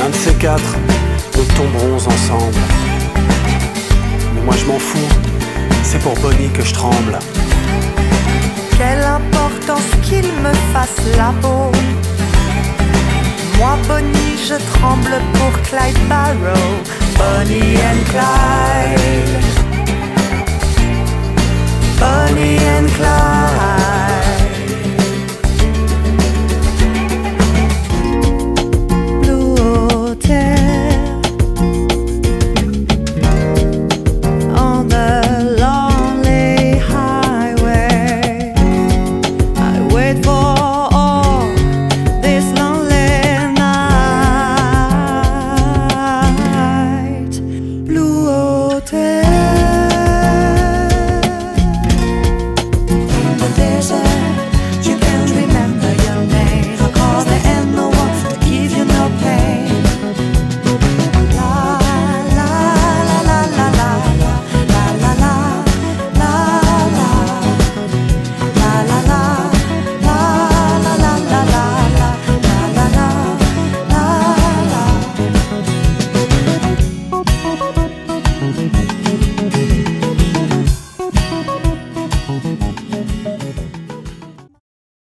Un de ces quatre, nous tomberons ensemble. Mais moi je m'en fous, c'est pour Bonnie que je tremble. Quelle importance qu'il me fasse la peau. Moi Bonnie, je tremble pour Clyde Barrow. Bonnie and Clyde, Bonnie and Clyde.